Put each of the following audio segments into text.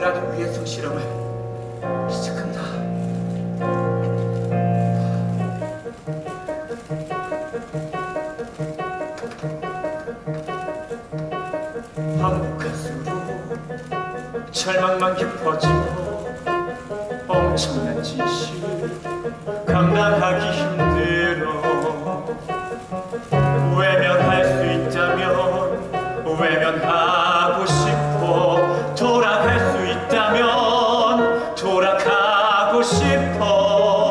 라는 위해성 실험을 시작한다. 반복할수록 절망만 깊어지고 엄청난 진실 감당하기 힘들어. 외면할 수 있다면 외면하고 싶어. 돌아갈 수 있다면 돌아가고 싶어.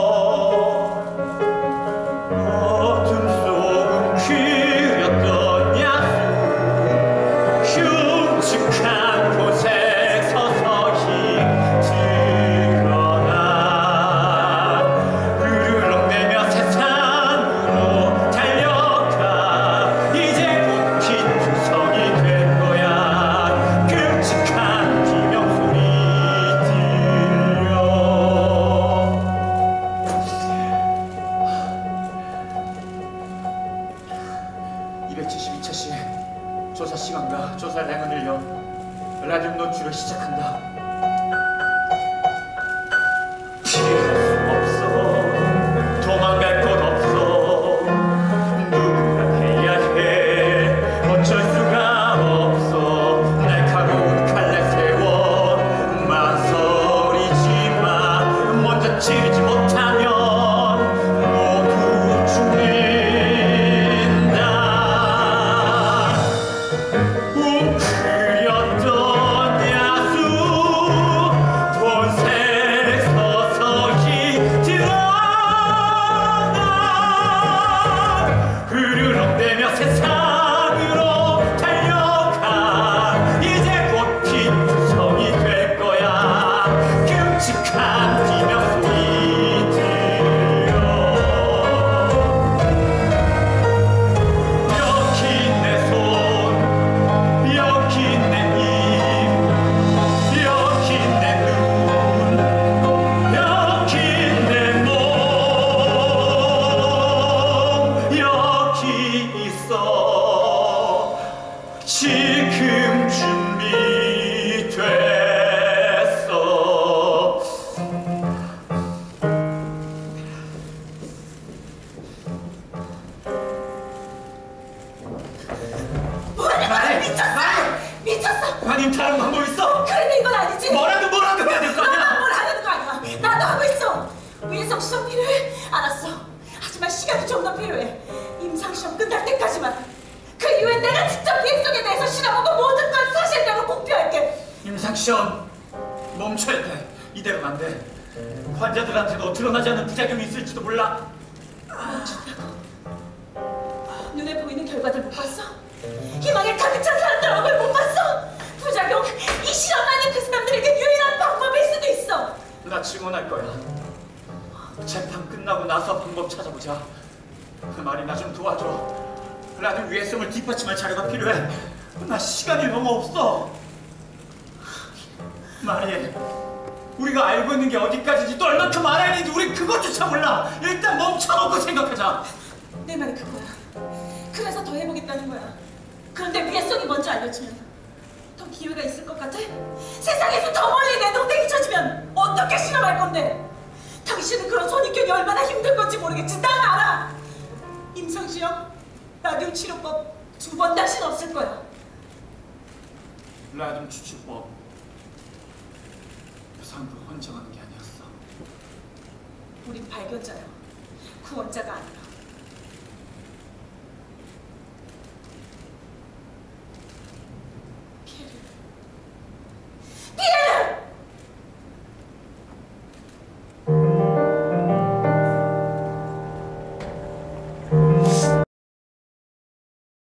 어둠 속은 그렸던 야수 흉측한 곳에 서서히 드러나. 으르렁대며 세상으로 달려가. 이제 곧 빈투성이 될 거야. 끔찍한 비명소리 들려. 272차 시 조사 시간과 조사량을 늘려 라디움 노출을 시작한다. 피할 수 없어. 도망갈 곳 없어. 누군가 해야 해. 어쩔 수가 없어. 날카로운 칼날 세워 망설이지 마. 먼저 찌르지 못하면 모두 죽는다. 웅크렸던 야수 본색 서서히 드러나. 으르렁대며 세상으로 달려가. 이제 곧 빈투성이 될 거야. 끔찍한 비명소리 들려. 여기 내 손, 여기 내 입, 여기 내 눈, 여기 내 몸, 여기 있어. 지금 준비됐어. 뭐라는 미쳤어! 미쳤어! 아님 다른 방법 있어? 그래도 이건 아니지! 뭐라도 해야 될 거 너만 아니야? 뭘 하는 거 아니야! 나도 하고 있어! 위해성 시험 필요해? 알았어. 하지만 시간이 좀 더 필요해. 임상 시험 끝날 때까지만. 그 이후에 내가 직접 위해성에 대해서 실험하고 모든 걸 사실대로 공표할게. 임상시험 멈춰야 돼. 이대로는 안 돼. 환자들한테도 드러나지 않는 부작용이 있을지도 몰라. 멈춘다고? 눈에 보이는 결과들 못 봤어? 희망에 가득 찬 사람들 얼굴 못 봤어? 부작용, 이 실험하는 그 사람들에게 유일한 방법일 수도 있어. 나 증언할 거야. 재판 끝나고 나서 방법 찾아보자. 그 말이 나 좀 도와줘. 라는 위해성을 뒷받침할 자료가 필요해. 나 시간이 너무 없어. 말해. 우리가 알고 있는 게 어디까지인지 또 얼만큼 알아야 되는지 우린 그것조차 몰라. 일단 멈춰놓고 생각하자. 내 말이 그거야. 그래서 더 해보겠다는 거야. 그런데 위해성이 먼저 알려지면 더 기회가 있을 것 같아? 세상에서 더 멀리 내 동댕이 쳐지면 어떻게 실험할 건데? 당신은 그런 선입견이 얼마나 힘든 건지 모르겠지. 난 알아. 임상시험, 라디움 치료법 2번 다신 없을 거야. 라디움 추출법 상부로 헌정하는 게 아니었어. 우린 발견자야. 구원자가 아니야.